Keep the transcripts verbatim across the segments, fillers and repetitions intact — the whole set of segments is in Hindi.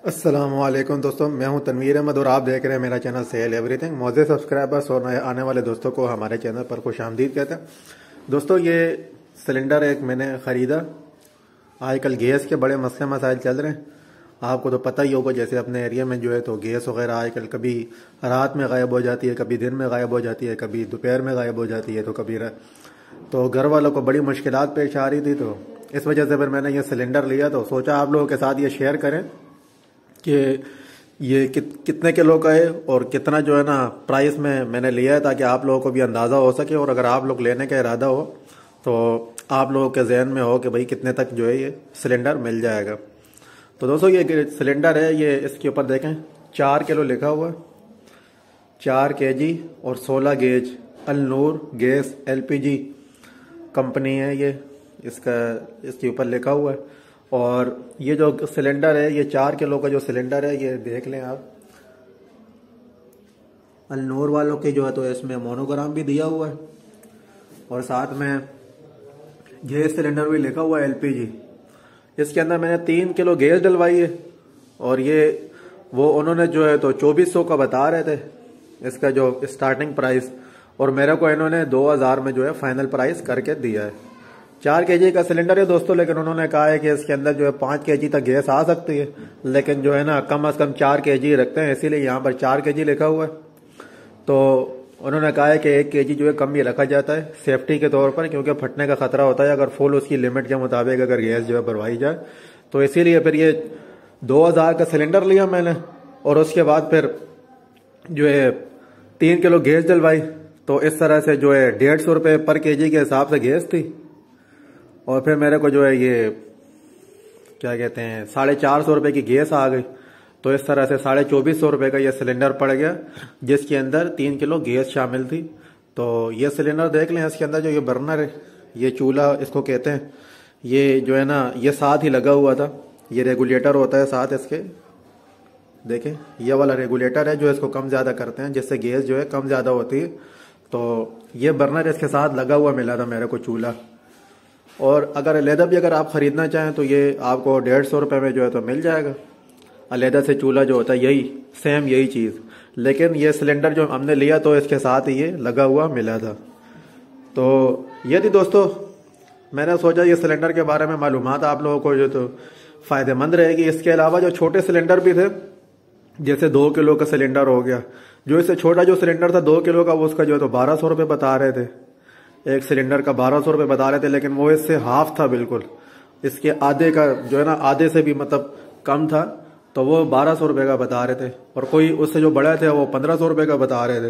अस्सलाम वालेकुम दोस्तों, मैं हूं तनवीर अहमद और आप देख रहे हैं मेरा चैनल सेल एवरीथिंग। मौजूद सब्सक्राइबर्स और नए आने वाले दोस्तों को हमारे चैनल पर खुशामदीद कहते हैं। दोस्तों, ये सिलेंडर एक मैंने ख़रीदा। आजकल गैस के बड़े मसले मसाइल चल रहे हैं, आपको तो पता ही होगा। जैसे अपने एरिया में जो है तो गैस वगैरह आजकल कभी रात में गायब हो जाती है, कभी दिन में गायब हो जाती है, कभी दोपहर में गायब हो जाती है, तो कभी तो घर वालों को बड़ी मुश्किलात पेश आ रही थी। तो इस वजह से फिर मैंने ये सिलेंडर लिया, तो सोचा आप लोगों के साथ ये शेयर करें कि ये कित, कितने किलो का है और कितना जो है ना प्राइस में मैंने लिया है, ताकि आप लोगों को भी अंदाज़ा हो सके। और अगर आप लोग लेने का इरादा हो तो आप लोगों के जहन में हो कि भाई कितने तक जो है ये सिलेंडर मिल जाएगा। तो दोस्तों, ये सिलेंडर है, ये इसके ऊपर देखें चार किलो लिखा हुआ है, चार के जी और सोलह gauge Al Noor gas L P G company है ये, इसका इसके ऊपर लिखा हुआ है। और ये जो सिलेंडर है, ये चार किलो का जो सिलेंडर है, ये देख लें आप, अल नूर वालों के जो है तो इसमें मोनोग्राम भी दिया हुआ है और साथ में गैस सिलेंडर भी लिखा हुआ है एल पी जी। इसके अंदर मैंने तीन किलो गैस डलवाई है और ये वो उन्होंने जो है तो चौबीस सौ का बता रहे थे इसका जो स्टार्टिंग प्राइस, और मेरे को इन्होंने दो हजार में जो है फाइनल प्राइस करके दिया है। चार के जी का सिलेंडर है दोस्तों, लेकिन उन्होंने कहा है कि इसके अंदर जो है पाँच के जी तक गैस आ सकती है, लेकिन जो है ना कम अज कम चार के जी रखते हैं, इसीलिए यहाँ पर चार के जी लिखा हुआ है। तो उन्होंने कहा है कि एक के जी जो है कम ही रखा जाता है सेफ्टी के तौर पर, क्योंकि फटने का खतरा होता है अगर फुल उसकी लिमिट के मुताबिक अगर गैस जो है भरवाई जाए। तो इसीलिए फिर ये दो हजार का सिलेंडर लिया मैंने, और उसके बाद फिर जो है तीन किलो गैस डलवाई। तो इस तरह से जो है डेढ़ सौ रुपये पर के जी के हिसाब से गैस थी, और फिर मेरे को जो है ये क्या कहते हैं साढ़े चार सौ रुपये की गैस आ गई। तो इस तरह से साढ़े चौबीस सौ रुपये का ये सिलेंडर पड़ गया, जिसके अंदर तीन किलो गैस शामिल थी। तो ये सिलेंडर देख लें, इसके अंदर जो ये बर्नर है, ये चूल्हा इसको कहते हैं, ये जो है ना ये साथ ही लगा हुआ था। ये रेगुलेटर होता है साथ इसके, देखें ये वाला रेगुलेटर है जो इसको कम ज़्यादा करते हैं, जिससे गैस जो है कम ज़्यादा होती है। तो ये बर्नर इसके साथ लगा हुआ मिला था मेरे को चूल्हा। और अगर अलहदा भी अगर आप ख़रीदना चाहें तो ये आपको डेढ़ सौ रुपये में जो है तो मिल जाएगा। अलहदा से चूल्हा जो होता है यही सेम यही चीज़, लेकिन ये सिलेंडर जो हमने लिया तो इसके साथ ही ये लगा हुआ मिला था। तो ये थी दोस्तों, मैंने सोचा ये सिलेंडर के बारे में मालूमात आप लोगों को जो तो फ़ायदेमंद रहेगी। इसके अलावा जो छोटे सिलेंडर भी थे, जैसे दो किलो का सिलेंडर हो गया, जो इससे छोटा जो सिलेंडर था दो किलो का, वो उसका जो है तो बारह सौ रुपये बता रहे थे। एक सिलेंडर का बारह सौ रुपये बता रहे थे, लेकिन वो इससे हाफ था बिल्कुल, इसके आधे का जो है ना आधे से भी मतलब कम था। तो वो बारह सौ रुपये का बता रहे थे, और कोई उससे जो बड़ा थे वो पंद्रह सौ रुपये का बता रहे थे।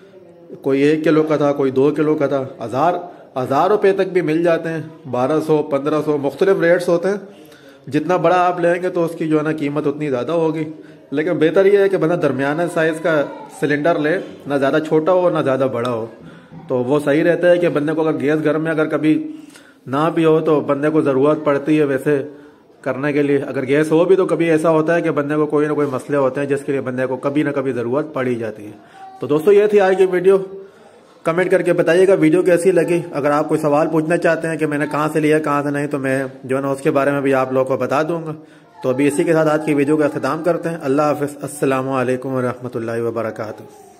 कोई एक किलो का था, कोई दो किलो का था। हज़ार हज़ार रुपये तक भी मिल जाते हैं, बारह सौ पंद्रह सौ मुख्तलिफ रेट्स होते हैं। जितना बड़ा आप लेंगे तो उसकी जो है ना कीमत उतनी ज़्यादा होगी, लेकिन बेहतर यह है कि बंदा दरमियाना साइज़ का सिलेंडर ले, ना ज़्यादा छोटा हो ना ज़्यादा बड़ा हो, तो वो सही रहता है कि बंदे को अगर गैस घर में अगर कभी ना भी हो तो बंदे को ज़रूरत पड़ती है वैसे करने के लिए। अगर गैस हो भी तो कभी ऐसा होता है कि बंदे को कोई ना कोई मसले होते हैं जिसके लिए बंदे को कभी ना कभी ज़रूरत पड़ ही जाती है। तो दोस्तों, ये थी आज की वीडियो। कमेंट करके बताइएगा वीडियो कैसी लगी। अगर आप कोई सवाल पूछना चाहते हैं कि मैंने कहाँ से लिया कहाँ से नहीं, तो मैं जो है ना उसके बारे में भी आप लोगों को बता दूंगा। तो अभी इसी के साथ आज की वीडियो का अख्ताम करते हैं। अल्लाह हाफ़िज़, अस्सलामु अलैकुम व रहमतुल्लाहि व बरकातुहू।